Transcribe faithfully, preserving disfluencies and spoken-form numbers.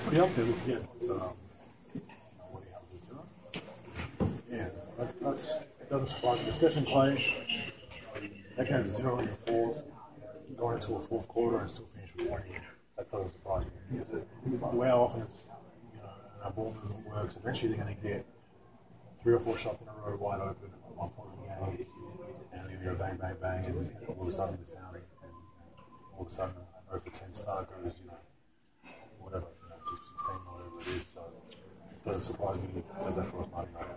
pretty up there looking at um, you know, what he has to zero. Yeah, that, that's, it doesn't surprise me. Stephen Clay, they can have zero in the fourth, going into a fourth quarter and still finish with twenty. That doesn't surprise me. Because it, the way our offense, you know, and our ball movement works, eventually they're going to get three or four shots in a row wide open at one point in the game, and then you go bang, bang, bang, and all of a sudden we're fouling, and all of a sudden an over ten star goes, you know, whatever, you know, sixteen, whatever it is. So it doesn't surprise me. It says that for us, ninety-nine.